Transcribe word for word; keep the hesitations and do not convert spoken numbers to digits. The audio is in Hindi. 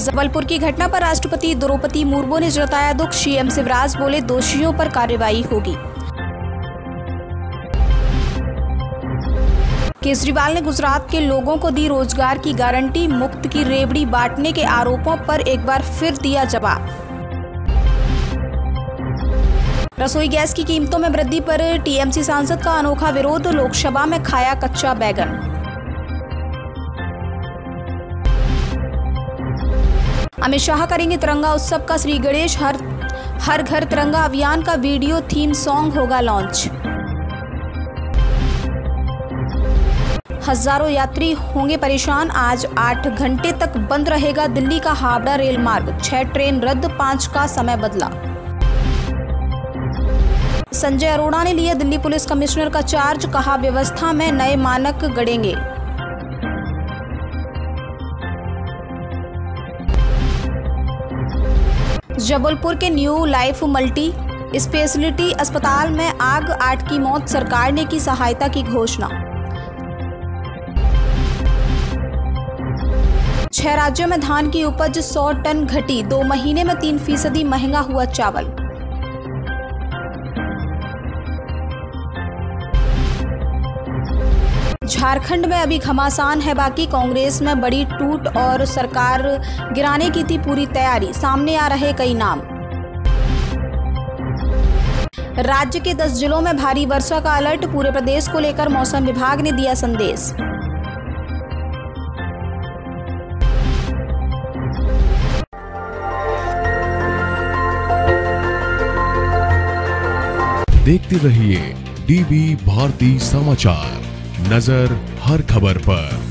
जबलपुर की घटना पर राष्ट्रपति द्रौपदी मुर्मू ने जताया दुख। सीएम शिवराज बोले दोषियों पर कार्रवाई होगी। केजरीवाल ने गुजरात के लोगों को दी रोजगार की गारंटी। मुफ्त की रेवड़ी बांटने के आरोपों पर एक बार फिर दिया जवाब। रसोई गैस की कीमतों में वृद्धि पर टीएमसी सांसद का अनोखा विरोध। लोकसभा में खाया कच्चा बैगन। अमित शाह करेंगे तिरंगा उत्सव का श्री गणेश हर हर घर तिरंगा अभियान का वीडियो थीम सॉन्ग होगा लॉन्च। हजारों यात्री होंगे परेशान। आज आठ घंटे तक बंद रहेगा दिल्ली का हावड़ा रेल मार्ग। छह ट्रेन रद्द, पांच का समय बदला। संजय अरोड़ा ने लिया दिल्ली पुलिस कमिश्नर का चार्ज। कहा व्यवस्था में नए मानक गढ़ेंगे। जबलपुर के न्यू लाइफ मल्टी स्पेशलिटी अस्पताल में आग, आठ की मौत। सरकार ने की सहायता की घोषणा। छह राज्यों में धान की उपज सौ टन घटी। दो महीने में तीन फीसदी महंगा हुआ चावल। झारखंड में अभी घमासान है बाकी। कांग्रेस में बड़ी टूट और सरकार गिराने की थी पूरी तैयारी। सामने आ रहे कई नाम। राज्य के दस जिलों में भारी वर्षा का अलर्ट। पूरे प्रदेश को लेकर मौसम विभाग ने दिया संदेश। देखते रहिए डीबी भारती समाचार, नजर हर खबर पर।